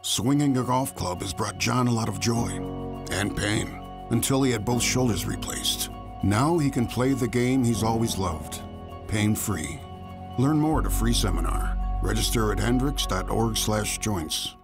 Swinging a golf club has brought John a lot of joy and pain until he had both shoulders replaced. Now he can play the game he's always loved, pain-free. Learn more at a free seminar. Register at hendricks.org/joints.